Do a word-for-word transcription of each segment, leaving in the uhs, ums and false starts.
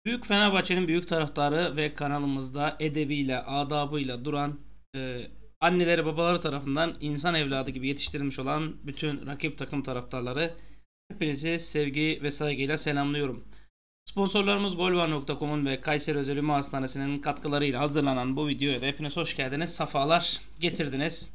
Büyük Fenerbahçe'nin büyük taraftarı ve kanalımızda edebiyle, adabıyla duran, e, anneleri babaları tarafından insan evladı gibi yetiştirilmiş olan bütün rakip takım taraftarları, hepinizi sevgi ve saygıyla selamlıyorum. Sponsorlarımız golvar nokta com'un ve Kayseri Özel Ümü Hastanesi'nin katkılarıyla hazırlanan bu videoya da hepiniz hoş geldiniz, safalar getirdiniz.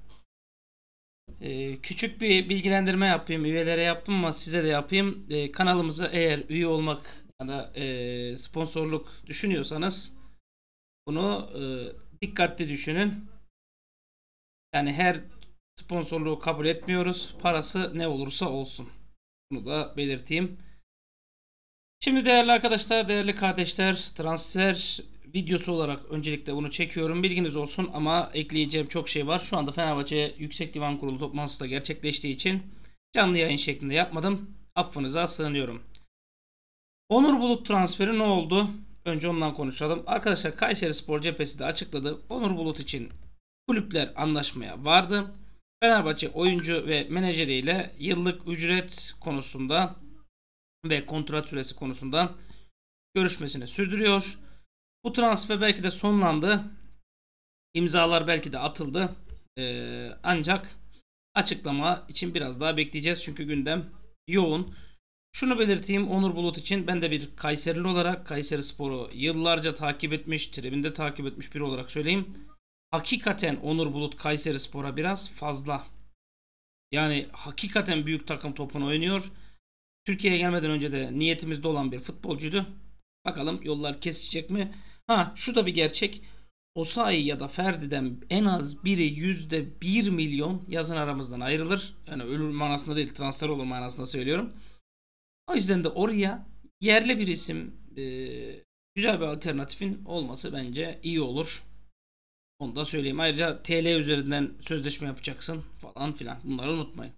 E, küçük bir bilgilendirme yapayım, üyelere yaptım ama size de yapayım. E, kanalımıza eğer üye olmak ya da e, sponsorluk düşünüyorsanız bunu e, dikkatli düşünün. Yani her sponsorluğu kabul etmiyoruz. Parası ne olursa olsun. Bunu da belirteyim. Şimdi değerli arkadaşlar, değerli kardeşler, transfer videosu olarak öncelikle bunu çekiyorum. Bilginiz olsun ama ekleyeceğim çok şey var. Şu anda Fenerbahçe Yüksek Divan Kurulu toplantısı da gerçekleştiği için canlı yayın şeklinde yapmadım. Affınıza sığınıyorum. Onur Bulut transferi ne oldu? Önce ondan konuşalım. Arkadaşlar Kayserispor cephesi de açıkladı. Onur Bulut için kulüpler anlaşmaya vardı. Fenerbahçe oyuncu ve menajeriyle yıllık ücret konusunda ve kontrat süresi konusunda görüşmesini sürdürüyor. Bu transfer belki de sonlandı. İmzalar belki de atıldı. Ee, ancak açıklama için biraz daha bekleyeceğiz. Çünkü gündem yoğun. Şunu belirteyim, Onur Bulut için ben de bir Kayserili olarak Kayserispor'u yıllarca takip etmiş, tribünde takip etmiş biri olarak söyleyeyim. Hakikaten Onur Bulut Kayserispor'a biraz fazla. Yani hakikaten büyük takım topunu oynuyor. Türkiye'ye gelmeden önce de niyetimizde olan bir futbolcuydu. Bakalım yollar kesişecek mi? Ha, şu da bir gerçek. Osayi ya da Ferdi'den en az biri yüzde bir milyon yazın aramızdan ayrılır. Yani ölür manasında değil, transfer olur manasında söylüyorum. O yüzden de oraya yerli bir isim, e, güzel bir alternatifin olması bence iyi olur. Onu da söyleyeyim. Ayrıca T L üzerinden sözleşme yapacaksın falan filan. Bunları unutmayın.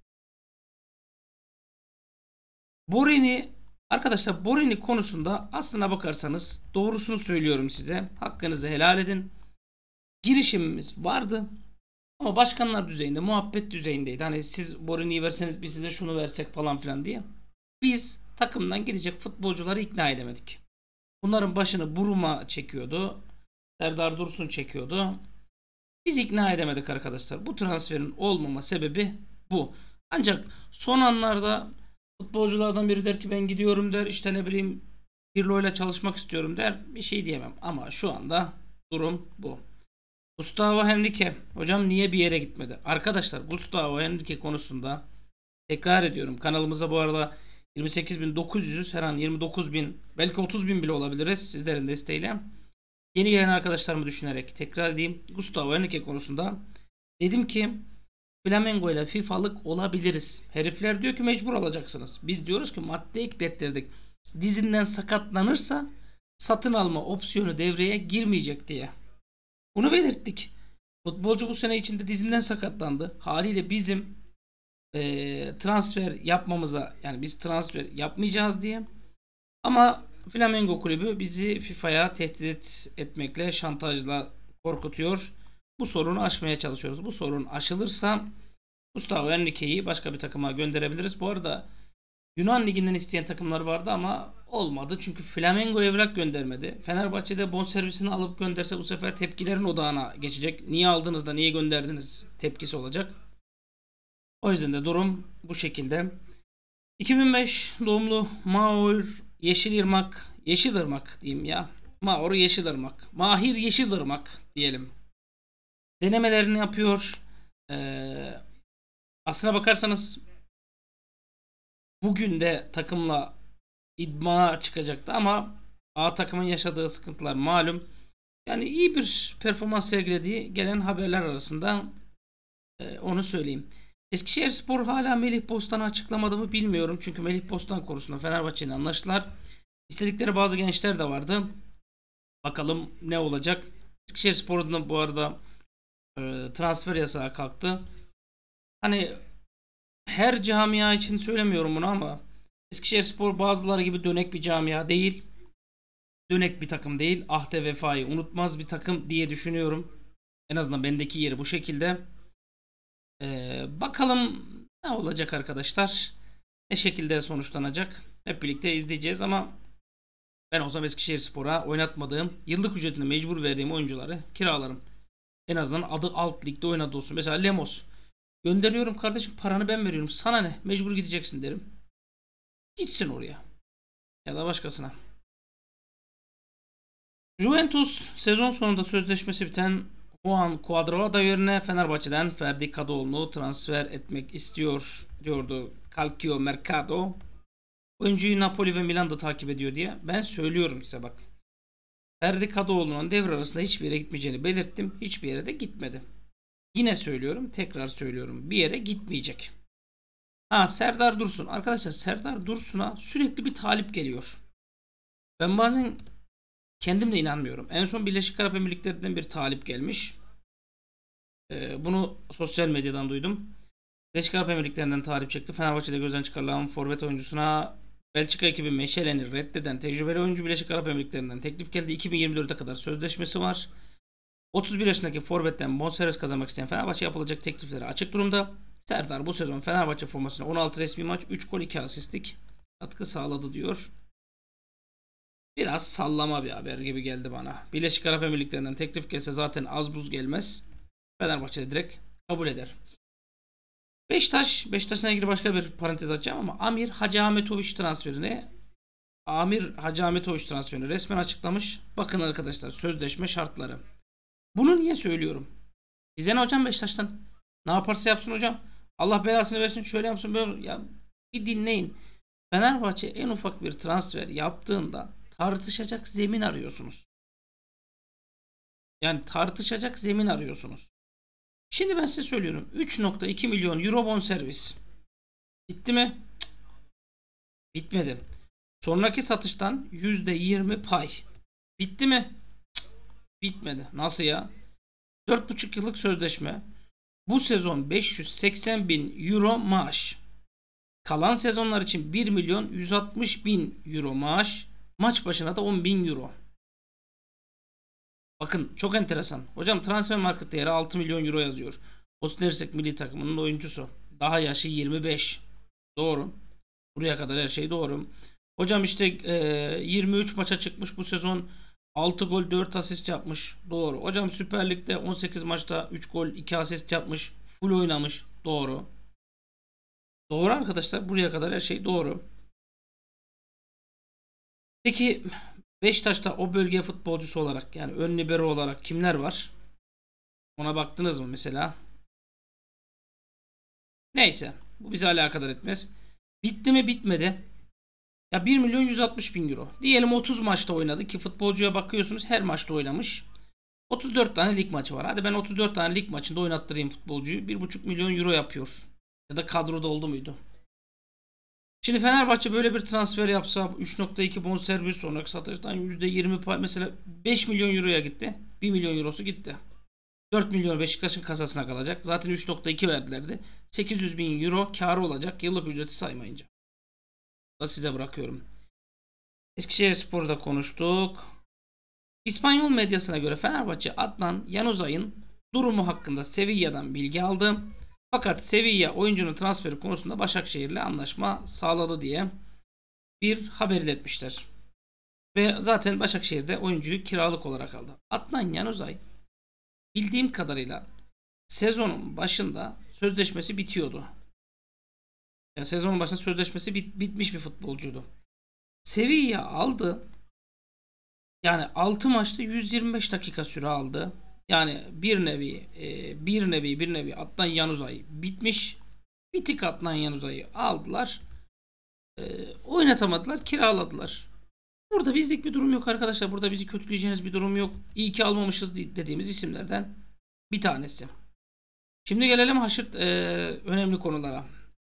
Borini arkadaşlar, Borini konusunda aslına bakarsanız doğrusunu söylüyorum size. Hakkınızı helal edin. Girişimimiz vardı. Ama başkanlar düzeyinde, muhabbet düzeyindeydi. Hani siz Borini'yi verseniz biz size şunu versek falan filan diye. Biz takımdan gidecek futbolcuları ikna edemedik. Bunların başını Buruma çekiyordu. Serdar Dursun çekiyordu. Biz ikna edemedik arkadaşlar. Bu transferin olmama sebebi bu. Ancak son anlarda futbolculardan biri der ki ben gidiyorum der. İşte ne bileyim Pirlo ile çalışmak istiyorum der. Bir şey diyemem. Ama şu anda durum bu. Gustavo Henrique. Hocam niye bir yere gitmedi? Arkadaşlar Gustavo Henrique konusunda tekrar ediyorum. Kanalımıza bu arada yirmi sekiz bin dokuz yüz, her an yirmi dokuz bin, belki otuz bin bile olabiliriz sizlerin desteğiyle. Yeni gelen arkadaşlarımı düşünerek tekrar edeyim. Gustavo Henrique konusunda dedim ki Flamengo ile FIFA'lık olabiliriz. Herifler diyor ki mecbur alacaksınız. Biz diyoruz ki madde eklettirdik. Dizinden sakatlanırsa satın alma opsiyonu devreye girmeyecek diye. Bunu belirttik. Futbolcu bu sene içinde dizinden sakatlandı. Haliyle bizim e, transfer yapmamıza, yani biz transfer yapmayacağız diye. Ama Flamengo kulübü bizi FIFA'ya tehdit etmekle, şantajla korkutuyor. Bu sorunu aşmaya çalışıyoruz. Bu sorun aşılırsa Gustavo Henrique'yi başka bir takıma gönderebiliriz. Bu arada Yunan liginden isteyen takımlar vardı ama olmadı. Çünkü Flamengo evrak göndermedi. Fenerbahçe'de bonservisini alıp gönderse bu sefer tepkilerin odağına geçecek. Niye aldınız da niye gönderdiniz tepkisi olacak. O yüzden de durum bu şekilde. iki bin beş doğumlu Maur Yeşilırmak, Yeşilırmak diyeyim ya. Maur Yeşilırmak. Mahir Yeşilırmak diyelim. Denemelerini yapıyor. Ee, aslına bakarsanız bugün de takımla idmana çıkacaktı ama A takımın yaşadığı sıkıntılar malum. Yani iyi bir performans sergilediği gelen haberler arasında e, onu söyleyeyim. Eskişehirspor hala Melih Bostan'ı açıklamadı mı bilmiyorum. Çünkü Melih Bostan konusunda Fenerbahçe'nin anlaştılar. İstedikleri bazı gençler de vardı. Bakalım ne olacak. Eskişehirspor'un da bu arada e, transfer yasağı kalktı. Hani her camia için söylemiyorum bunu ama Eskişehirspor bazıları gibi dönek bir camia değil. Dönek bir takım değil. Ahde vefayı unutmaz bir takım diye düşünüyorum. En azından bendeki yeri bu şekilde. Ee, bakalım ne olacak arkadaşlar. Ne şekilde sonuçlanacak. Hep birlikte izleyeceğiz ama Ben olsam Eskişehirspor'a oynatmadığım, yıllık ücretini mecbur verdiğim oyuncuları kiralarım. En azından adı alt ligde oynadı olsun. Mesela Lemos. Gönderiyorum kardeşim, paranı ben veriyorum. Sana ne? Mecbur gideceksin derim. Gitsin oraya. Ya da başkasına. Juventus sezon sonunda sözleşmesi biten Juan Cuadrado yerine Fenerbahçe'den Ferdi Kadıoğlu'nu transfer etmek istiyor diyordu Calcio Mercato. Oyuncuyu Napoli ve Milan'da takip ediyor diye. Ben söylüyorum size bak. Ferdi Kadıoğlu'nun devre arasında hiçbir yere gitmeyeceğini belirttim. Hiçbir yere de gitmedi. Yine söylüyorum, tekrar söylüyorum. Bir yere gitmeyecek. Ha, Serdar Dursun. Arkadaşlar, Serdar Dursun'a sürekli bir talip geliyor. Ben bazen kendim de inanmıyorum. En son Birleşik Arap Emirlikleri'nden bir talip gelmiş. Ee, bunu sosyal medyadan duydum. Birleşik Arap Emirlikleri'nden talip çıktı. Fenerbahçe'de gözden çıkarılan forvet oyuncusuna Belçika ekibi Meşelen'i reddeden tecrübeli oyuncu Birleşik Arap Emirlikleri'nden teklif geldi. iki bin yirmi dörde kadar sözleşmesi var. otuz bir yaşındaki forvetten bonservis kazanmak isteyen Fenerbahçe yapılacak teklifleri açık durumda. Serdar bu sezon Fenerbahçe formasına on altı resmi maç, üç gol, iki asistlik katkı sağladı diyor. Biraz sallama bir haber gibi geldi bana. Birleşik Arap Emirlikleri'nden teklif gelse zaten az buz gelmez. Fenerbahçe direkt kabul eder. Beşiktaş, Beşiktaş'la ilgili başka bir parantez açacağım ama Amir Hacı Ahmetoviç transferini Amir Hacı Ahmetoviç transferini resmen açıklamış. Bakın arkadaşlar, sözleşme şartları. Bunu niye söylüyorum? Bize ne hocam Beşiktaş'tan? Ne yaparsa yapsın hocam. Allah belasını versin, şöyle yapsın böyle. Ya bir dinleyin. Fenerbahçe en ufak bir transfer yaptığında tartışacak zemin arıyorsunuz. Yani tartışacak zemin arıyorsunuz. Şimdi ben size söylüyorum. üç nokta iki milyon euro bonservis. Bitti mi? Cık. Bitmedi. Sonraki satıştan yüzde yirmi pay. Bitti mi? Cık. Bitmedi. Nasıl ya? dört buçuk yıllık sözleşme. Bu sezon beş yüz seksen bin euro maaş. Kalan sezonlar için bir milyon yüz altmış bin euro maaş. Maç başına da on bin euro. Bakın çok enteresan. Hocam transfer market değeri altı milyon euro yazıyor. Bosna Hersek milli takımının oyuncusu. Daha yaşı yirmi beş. Doğru. Buraya kadar her şey doğru. Hocam işte e, yirmi üç maça çıkmış bu sezon. altı gol dört asist yapmış. Doğru. Hocam Süper Lig'de on sekiz maçta üç gol iki asist yapmış. Full oynamış. Doğru. Doğru arkadaşlar. Buraya kadar her şey doğru. Peki Beşiktaş'ta o bölge futbolcusu olarak, yani ön libero olarak kimler var? Ona baktınız mı mesela? Neyse. Bu bize alakadar etmez. Bitti mi bitmedi. Ya bir milyon yüz altmış bin euro. Diyelim otuz maçta oynadı ki futbolcuya bakıyorsunuz her maçta oynamış. otuz dört tane lig maçı var. Hadi ben otuz dört tane lig maçında oynattırayım futbolcuyu. bir buçuk milyon euro yapıyor. Ya da kadroda oldu muydu? Şimdi Fenerbahçe böyle bir transfer yapsa üç nokta iki bonservis, sonraki satıştan yüzde yirmi pay, mesela beş milyon euroya gitti. bir milyon eurosu gitti. dört milyon Beşiktaş'ın kasasına kalacak. Zaten üç nokta iki verdilerdi. sekiz yüz bin euro karı olacak yıllık ücreti saymayınca. Da size bırakıyorum. Eskişehirspor'da konuştuk. İspanyol medyasına göre Fenerbahçe Adnan Januzaj'ın durumu hakkında Sevilla'dan bilgi aldı. Fakat Sevilla oyuncunun transferi konusunda Başakşehir'le anlaşma sağladı diye bir haber iletmişler. Ve zaten Başakşehir'de oyuncuyu kiralık olarak aldı. Adnan Januzaj bildiğim kadarıyla sezonun başında sözleşmesi bitiyordu. Yani sezonun başında sözleşmesi bit bitmiş bir futbolcuydu. Sevilla aldı. Yani altı maçta yüz yirmi beş dakika süre aldı. Yani bir nevi e, bir nevi bir nevi Adnan Januzaj bitmiş. Bitik Adnan Januzaj'ı aldılar. E, oynatamadılar, kiraladılar. Burada bizlik bir durum yok arkadaşlar. Burada bizi kötüleyeceğiniz bir durum yok. İyi ki almamışız dediğimiz isimlerden bir tanesi. Şimdi gelelim haşırt e, önemli konulara.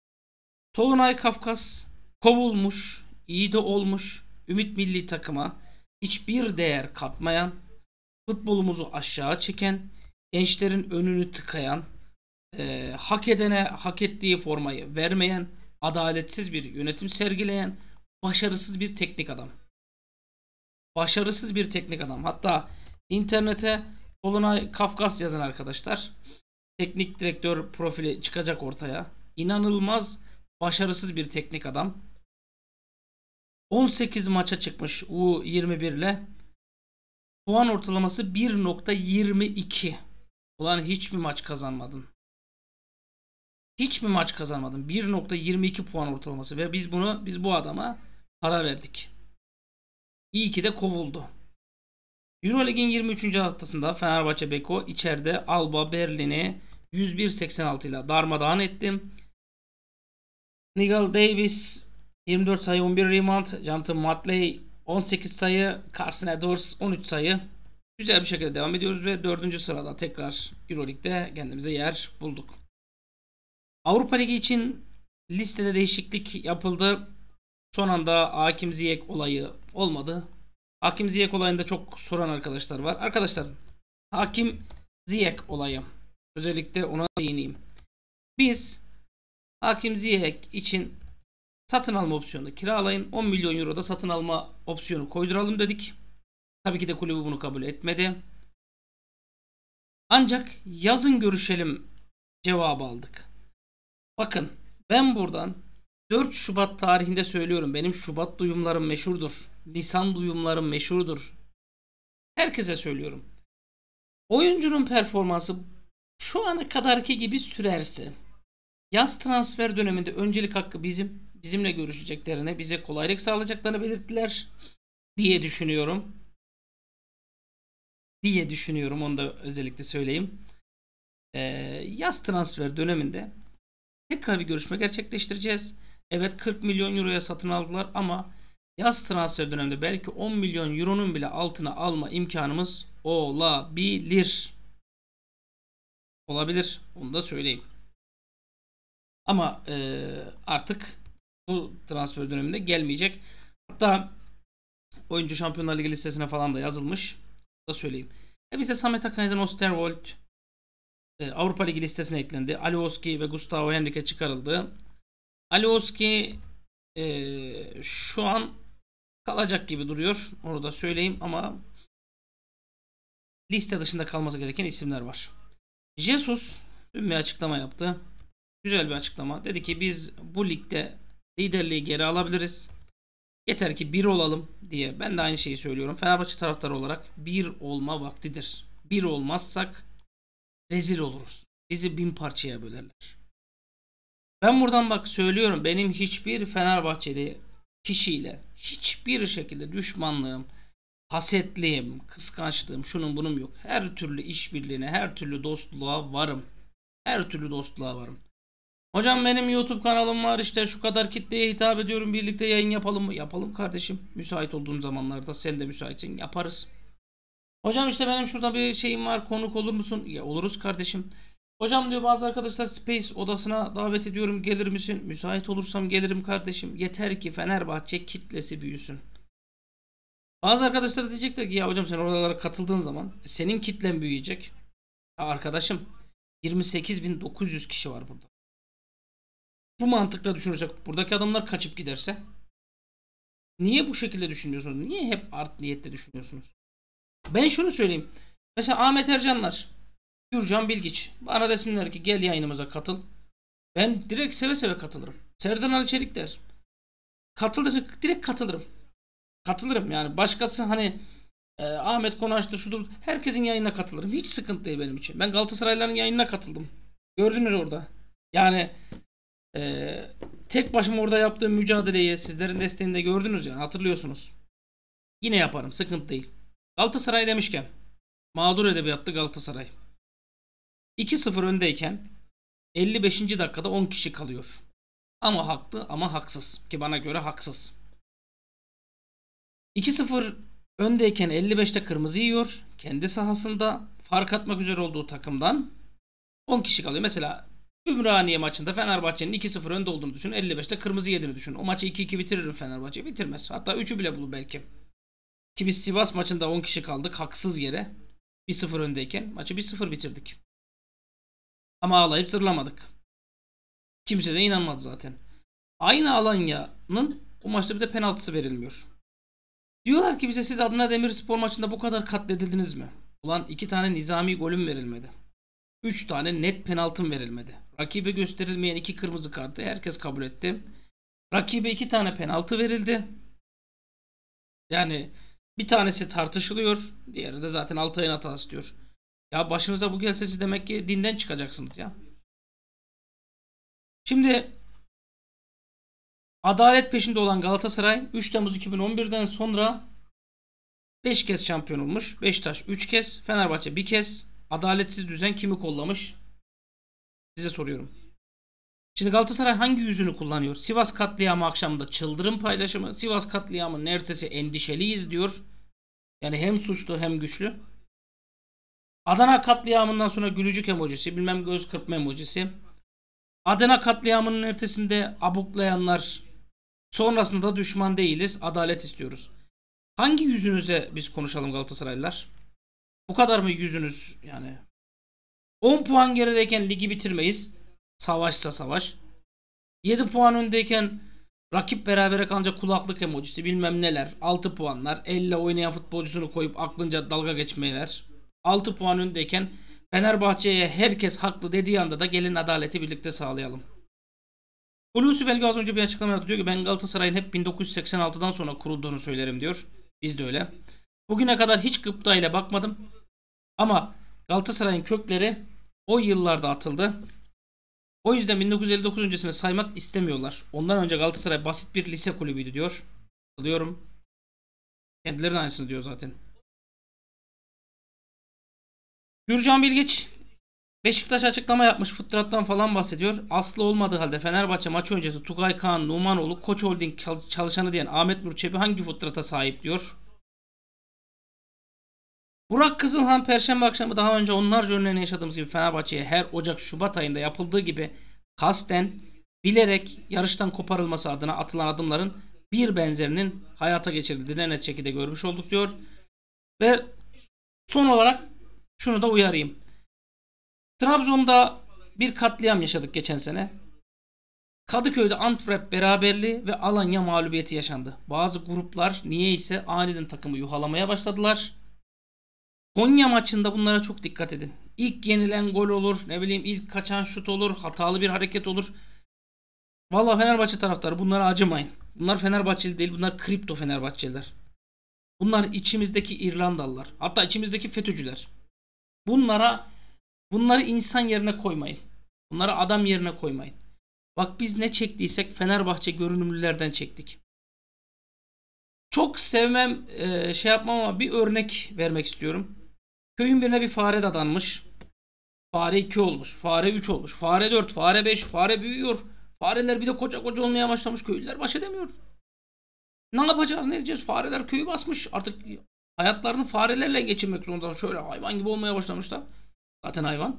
Tolunay Kafkas kovulmuş, iyi de olmuş. Ümit milli takıma hiçbir değer katmayan, futbolumuzu aşağı çeken, gençlerin önünü tıkayan, e, hak edene hak ettiği formayı vermeyen, adaletsiz bir yönetim sergileyen, başarısız bir teknik adam. Başarısız bir teknik adam. Hatta internete Tolunay Kafkas yazın arkadaşlar. Teknik direktör profili çıkacak ortaya. İnanılmaz başarısız bir teknik adam. on sekiz maça çıkmış U yirmi bir ile. Puan ortalaması bir nokta yirmi iki. Ulan hiç mi maç kazanmadın? Hiç mi maç kazanmadın? bir nokta yirmi iki puan ortalaması ve biz bunu biz bu adama para verdik. İyi ki de kovuldu. Euroleague'in yirmi üçüncü haftasında Fenerbahçe Beko içeride Alba Berlin'i yüz bir seksen altı ile darmadağın etti. Nigel Davis yirmi dört sayı, on bir rebound, Jonathan Motley on sekiz sayı, Carson Edwards on üç sayı. Güzel bir şekilde devam ediyoruz ve dördüncü sırada tekrar Euroleague'de kendimize yer bulduk. Avrupa Ligi için listede değişiklik yapıldı. Son anda Hakim Ziyech olayı olmadı. Hakim Ziyech olayında çok soran arkadaşlar var. Arkadaşlar, Hakim Ziyech olayı, özellikle ona değineyim. Biz Hakim Ziyech için satın alma opsiyonu kiralayın, on milyon euroda satın alma opsiyonu koyduralım dedik. Tabii ki de kulübü bunu kabul etmedi. Ancak yazın görüşelim cevabı aldık. Bakın, ben buradan dört Şubat tarihinde söylüyorum. Benim Şubat duyumlarım meşhurdur. Nisan duyumlarım meşhurdur. Herkese söylüyorum. Oyuncunun performansı şu ana kadarki gibi sürerse yaz transfer döneminde öncelik hakkı bizim. Bizimle görüşeceklerine, bize kolaylık sağlayacaklarını belirttiler diye düşünüyorum. Diye düşünüyorum. Onu da özellikle söyleyeyim. Ee, yaz transfer döneminde tekrar bir görüşme gerçekleştireceğiz. Evet, kırk milyon euroya satın aldılar ama yaz transfer döneminde belki on milyon euronun bile altına alma imkanımız olabilir. Olabilir. Onu da söyleyeyim. Ama e, artık bu transfer döneminde gelmeyecek. Hatta oyuncu Şampiyonlar Ligi listesine falan da yazılmış. Da söyleyeyim. E biz de Samet Akaydın, Osterwold e, Avrupa Ligi listesine eklendi. Alioski ve Gustavo Henrique çıkarıldı. Alioski e, şu an kalacak gibi duruyor. Onu da söyleyeyim ama liste dışında kalması gereken isimler var. Jesus dün bir açıklama yaptı. Güzel bir açıklama. Dedi ki biz bu ligde liderliği geri alabiliriz. Yeter ki bir olalım diye. Ben de aynı şeyi söylüyorum. Fenerbahçe taraftarı olarak bir olma vaktidir. Bir olmazsak rezil oluruz. Bizi bin parçaya bölerler. Ben buradan bak söylüyorum. Benim hiçbir Fenerbahçeli kişiyle hiçbir şekilde düşmanlığım, hasetliğim, kıskançlığım, şunun bunun yok. Her türlü işbirliğine, her türlü dostluğa varım. Her türlü dostluğa varım. Hocam benim YouTube kanalım var, işte şu kadar kitleye hitap ediyorum, birlikte yayın yapalım mı? Yapalım kardeşim. Müsait olduğum zamanlarda, sen de müsaitsin, yaparız. Hocam işte benim şurada bir şeyim var, konuk olur musun? Ya oluruz kardeşim. Hocam diyor bazı arkadaşlar Space odasına davet ediyorum, gelir misin? Müsait olursam gelirim kardeşim. Yeter ki Fenerbahçe kitlesi büyüsün. Bazı arkadaşlar diyecekler ki ya hocam sen oralara katıldığın zaman senin kitlen büyüyecek. Ya arkadaşım, yirmi sekiz bin dokuz yüz kişi var burada. Bu mantıkla düşünürsek buradaki adamlar kaçıp giderse, niye bu şekilde düşünüyorsunuz? Niye hep art niyetle düşünüyorsunuz? Ben şunu söyleyeyim. Mesela Ahmet Ercanlar, Gürcan Bilgiç bana desinler ki gel yayınımıza katıl. Ben direkt seve seve katılırım. Serdar Ali Çelikler katıl dese direkt katılırım. Katılırım yani. Başkası hani e, Ahmet Konaç'tır şudur, herkesin yayınına katılırım. Hiç sıkıntı değil benim için. Ben Galatasaraylıların yayınına katıldım. Gördünüz orada. Yani Ee, tek başıma orada yaptığım mücadeleyi sizlerin desteğinde gördünüz ya, hatırlıyorsunuz. Yine yaparım, sıkıntı değil. Galatasaray demişken, mağdur edebiyattı Galatasaray. iki sıfır öndeyken elli beşinci dakikada on kişi kalıyor. Ama haklı ama haksız, ki bana göre haksız. iki sıfır öndeyken elli beşte kırmızı yiyor. Kendi sahasında fark atmak üzere olduğu takımdan on kişi kalıyor. Mesela Ümraniye maçında Fenerbahçe'nin iki sıfır önde olduğunu düşün. elli beşte kırmızı yediğini düşün. O maçı iki iki bitiririm Fenerbahçe. Bitirmez. Hatta üçü bile bulur belki. Ki biz Sivas maçında on kişi kaldık haksız yere. bir sıfır öndeyken maçı bir sıfır bitirdik. Ama ağlayıp zırlamadık. Kimse de inanmadı zaten. Aynı Alanya'nın o maçta bir de penaltısı verilmiyor. Diyorlar ki bize siz Adana Demirspor maçında bu kadar katledildiniz mi? Ulan iki tane nizami golüm verilmedi. üç tane net penaltım verilmedi. Rakibe gösterilmeyen iki kırmızı kartı herkes kabul etti. Rakibe iki tane penaltı verildi. Yani bir tanesi tartışılıyor. Diğeri de zaten Altay'ın hatası diyor. Ya başınıza bu gelse siz demek ki dinden çıkacaksınız ya. Şimdi adalet peşinde olan Galatasaray üç Temmuz iki bin on birden sonra beş kez şampiyon olmuş. Beşiktaş üç kez, Fenerbahçe bir kez. Adaletsiz düzen kimi kollamış? Size soruyorum. Şimdi Galatasaray hangi yüzünü kullanıyor? Sivas katliamı akşamında çıldırım paylaşımı. Sivas katliamının ertesi endişeliyiz diyor. Yani hem suçlu hem güçlü. Adana katliamından sonra gülücük emojisi, bilmem göz kırpma emojisi. Adana katliamının ertesinde abuklayanlar, sonrasında da düşman değiliz, adalet istiyoruz. Hangi yüzünüze biz konuşalım Galatasaraylılar? Bu kadar mı yüzünüz yani? on puan gerideyken ligi bitirmeyiz. Savaşsa savaş. yedi puan öndeyken rakip berabere kalınca kulaklık emojisi, bilmem neler. altı puanlar. Elle oynayan futbolcusunu koyup aklınca dalga geçmeler. altı puan öndeyken Fenerbahçe'ye herkes haklı dediği anda da gelin adaleti birlikte sağlayalım. Hulusi Belge az önce bir açıklama yaptı. Diyor ki ben Galatasaray'ın hep bin dokuz yüz seksen altıdan sonra kurulduğunu söylerim diyor. Biz de öyle. Bugüne kadar hiç gıptayla bakmadım. Ama Galatasaray'ın kökleri o yıllarda atıldı. O yüzden bin dokuz yüz elli dokuz öncesini saymak istemiyorlar. Ondan önce Galatasaray basit bir lise kulübüydü diyor. Alıyorum. Kendilerinin aynısını diyor zaten. Gürcan Bilgiç Beşiktaş açıklama yapmış, fıtrattan falan bahsediyor. Aslı olmadığı halde Fenerbahçe maçı öncesi Tugay Kağan Numanoğlu Koç Holding çalışanı diyen Ahmet Nur Çebi hangi fıtrata sahip diyor. Burak Kızılhan Perşembe akşamı daha önce onlarca örneğini yaşadığımız gibi Fenerbahçe'ye her Ocak Şubat ayında yapıldığı gibi kasten bilerek yarıştan koparılması adına atılan adımların bir benzerinin hayata geçirildiğini net şekilde görmüş olduk diyor. Ve son olarak şunu da uyarayım. Trabzon'da bir katliam yaşadık geçen sene. Kadıköy'de Antwerp beraberliği ve Alanya mağlubiyeti yaşandı. Bazı gruplar niyeyse aniden takımı yuhalamaya başladılar. Konya maçında bunlara çok dikkat edin. İlk yenilen gol olur, ne bileyim ilk kaçan şut olur, hatalı bir hareket olur. Vallahi Fenerbahçe taraftarı bunlara acımayın. Bunlar Fenerbahçeli değil, bunlar kripto Fenerbahçeliler. Bunlar içimizdeki İrlandalılar, hatta içimizdeki FETÖ'cüler. Bunlara bunları insan yerine koymayın. Bunları adam yerine koymayın. Bak biz ne çektiysek Fenerbahçe görünümlülerden çektik. Çok sevmem, e, şey yapmam ama bir örnek vermek istiyorum. Köyün birine bir fare dadanmış. Fare iki olmuş. Fare üç olmuş. Fare dört. Fare beş. Fare büyüyor. Fareler bir de koca koca olmaya başlamış. Köylüler baş edemiyor. Ne yapacağız, ne edeceğiz? Fareler köyü basmış. Artık hayatlarını farelerle geçirmek zorunda. Şöyle hayvan gibi olmaya başlamışlar. Zaten hayvan.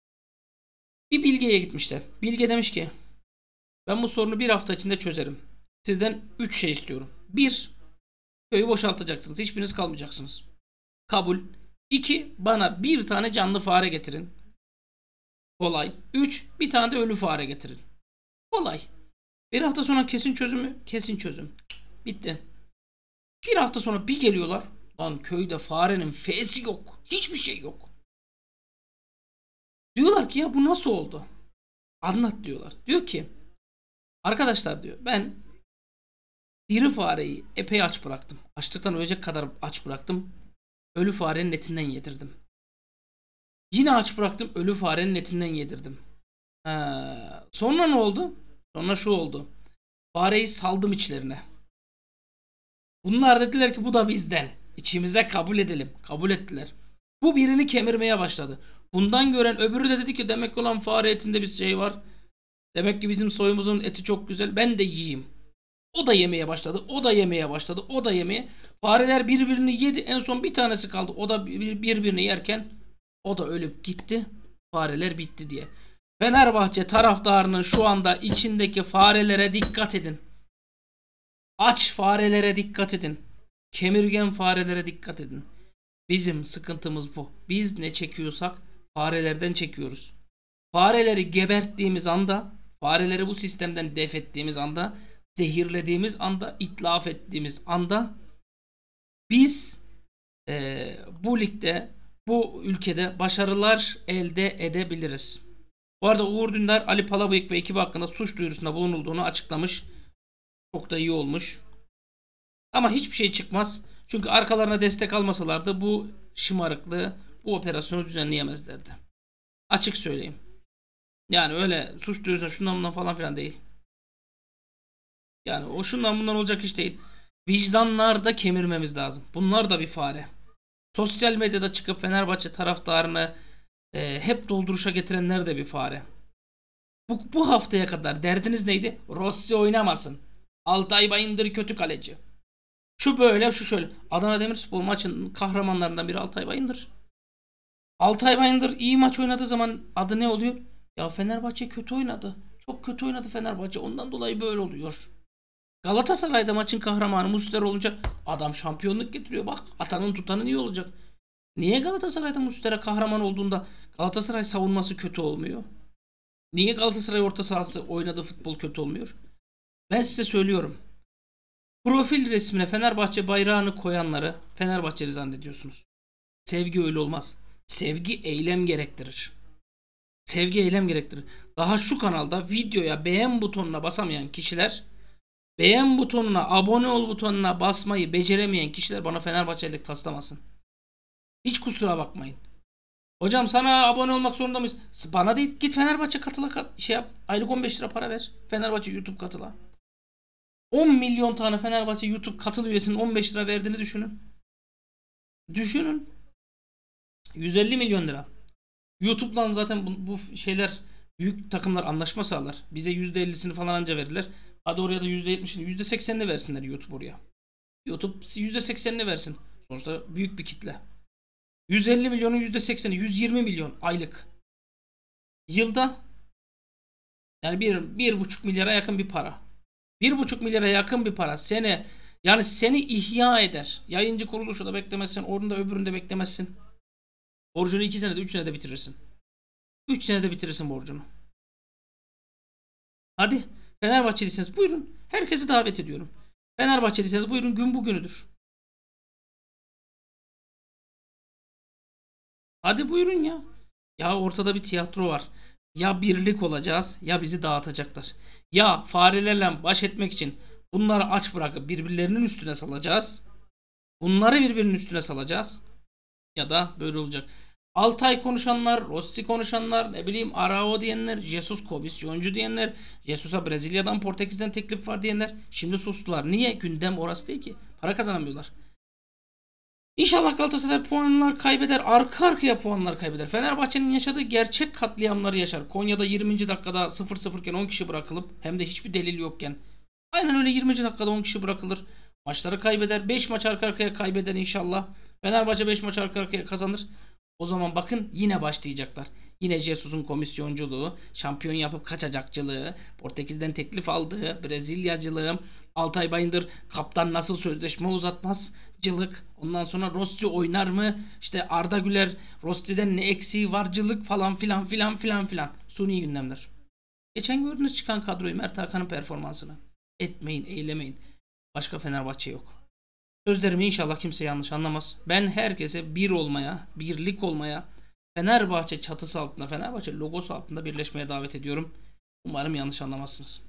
Bir bilgeye gitmişler. Bilge demiş ki ben bu sorunu bir hafta içinde çözerim. Sizden üç şey istiyorum. Bir, köyü boşaltacaksınız. Hiçbiriniz kalmayacaksınız. Kabul. İki, bana bir tane canlı fare getirin. Kolay. Üç, bir tane de ölü fare getirin. Kolay. Bir hafta sonra kesin çözümü? Kesin çözüm. Bitti. Bir hafta sonra bir geliyorlar. Lan köyde farenin f'si yok. Hiçbir şey yok. Diyorlar ki ya bu nasıl oldu? Anlat diyorlar. Diyor ki arkadaşlar diyor ben diri fareyi epey aç bıraktım. Açlıktan ölecek kadar aç bıraktım. Ölü farenin etinden yedirdim. Yine aç bıraktım. Ölü farenin etinden yedirdim. Ha, sonra ne oldu? Sonra şu oldu. Fareyi saldım içlerine. Bunlar dediler ki bu da bizden. İçimize kabul edelim. Kabul ettiler. Bu birini kemirmeye başladı. Bundan gören öbürü de dedi ki demek ki olan fare etinde bir şey var. Demek ki bizim soyumuzun eti çok güzel. Ben de yiyeyim. O da yemeye başladı. O da yemeye başladı. O da yemeye. Fareler birbirini yedi. En son bir tanesi kaldı. O da birbirini yerken o da ölüp gitti. Fareler bitti diye. Fenerbahçe taraftarının şu anda içindeki farelere dikkat edin. Aç farelere dikkat edin. Kemirgen farelere dikkat edin. Bizim sıkıntımız bu. Biz ne çekiyorsak farelerden çekiyoruz. Fareleri geberttiğimiz anda, fareleri bu sistemden def ettiğimiz anda, zehirlediğimiz anda, itlaf ettiğimiz anda biz e, bu ligde, bu ülkede başarılar elde edebiliriz. Bu arada Uğur Dündar, Ali Palabıyık ve ekibi hakkında suç duyurusunda bulunulduğunu açıklamış. Çok da iyi olmuş. Ama hiçbir şey çıkmaz. Çünkü arkalarına destek almasalardı bu şımarıklığı, bu operasyonu düzenleyemezlerdi. Açık söyleyeyim. Yani öyle suç duyurusuna şundan bundan falan filan değil. Yani o şundan bundan olacak iş değil. Vicdanlarda kemirmemiz lazım. Bunlar da bir fare. Sosyal medyada çıkıp Fenerbahçe taraftarını e, hep dolduruşa getirenler de bir fare. Bu, bu haftaya kadar derdiniz neydi? Rossi oynamasın. Altay Bayındır kötü kaleci. Şu böyle şu şöyle. Adana Demirspor maçının kahramanlarından biri Altay Bayındır. Altay Bayındır iyi maç oynadığı zaman adı ne oluyor? Ya Fenerbahçe kötü oynadı. Çok kötü oynadı Fenerbahçe. Ondan dolayı böyle oluyor. Galatasaray'da maçın kahramanı Muslera olunca adam şampiyonluk getiriyor. Bak atanın tutanın iyi olacak. Niye Galatasaray'da Muslera kahraman olduğunda Galatasaray savunması kötü olmuyor? Niye Galatasaray orta sahası oynadığı futbol kötü olmuyor? Ben size söylüyorum. Profil resmine Fenerbahçe bayrağını koyanları Fenerbahçeli zannediyorsunuz. Sevgi öyle olmaz. Sevgi eylem gerektirir. Sevgi eylem gerektirir. Daha şu kanalda videoya beğen butonuna basamayan kişiler, beğen butonuna, abone ol butonuna basmayı beceremeyen kişiler bana Fenerbahçelilik taslamasın. Hiç kusura bakmayın. Hocam sana abone olmak zorunda mıyız? Bana değil. Git Fenerbahçe katıla kat, şey yap. Aylık on beş lira para ver. Fenerbahçe YouTube katıla. on milyon tane Fenerbahçe YouTube katıl üyesinin on beş lira verdiğini düşünün. Düşünün. yüz elli milyon lira. YouTube'dan zaten bu, bu şeyler büyük takımlar anlaşma sağlar. Bize yüzde ellisini falan anca verirler. Hadi oraya da yüzde yetmişini, yüzde seksenini versinler YouTube oraya. YouTube yüzde seksenini versin. Sonuçta büyük bir kitle. yüz elli milyonun yüzde sekseni, yüz yirmi milyon aylık. Yılda yani bir, bir buçuk milyara yakın bir para. Bir buçuk milyara yakın bir para. Seni yani seni ihya eder. Yayıncı kuruluşu da beklemezsin. Orada öbüründe beklemezsin. Borcunu iki senede, üç senede bitirirsin. üç senede bitirirsin borcunu. Hadi Fenerbahçeliyseniz buyurun. Herkesi davet ediyorum. Fenerbahçeliyseniz buyurun, gün bugünüdür. Hadi buyurun ya. Ya ortada bir tiyatro var. Ya birlik olacağız ya bizi dağıtacaklar. Ya farelerle baş etmek için bunları aç bırakıp birbirlerinin üstüne salacağız. Bunları birbirinin üstüne salacağız. Ya da böyle olacak. Altay konuşanlar, Rossi konuşanlar, ne bileyim Arao diyenler, Jesus komisyoncu diyenler, Jesus'a Brezilya'dan, Portekiz'den teklif var diyenler şimdi sustular. Niye? Gündem orası değil ki. Para kazanamıyorlar. İnşallah Galatasaray puanlar kaybeder. Arka arkaya puanlar kaybeder. Fenerbahçe'nin yaşadığı gerçek katliamları yaşar. Konya'da yirminci dakikada sıfır sıfır iken on kişi bırakılıp hem de hiçbir delil yokken. Aynen öyle yirminci dakikada on kişi bırakılır. Maçları kaybeder. beş maç arka arkaya kaybeder inşallah. Fenerbahçe beş maç arka arkaya kazanır. O zaman bakın yine başlayacaklar. Yine Jesus'un komisyonculuğu, şampiyon yapıp kaçacakçılığı, Portekiz'den teklif aldığı, Brezilyacılığı, Altay Bayındır kaptan nasıl sözleşme uzatmaz cılık. Ondan sonra Rossi oynar mı? İşte Arda Güler Rossi'den ne eksiği varcılık falan filan filan filan filan. Suni gündemler. Geçen gördünüz çıkan kadroyu, Mert Hakan'ın performansını. Etmeyin, eylemeyin. Başka Fenerbahçe yok. Sözlerimi inşallah kimse yanlış anlamaz. Ben herkese bir olmaya, birlik olmaya, Fenerbahçe çatısı altında, Fenerbahçe logosu altında birleşmeye davet ediyorum. Umarım yanlış anlamazsınız.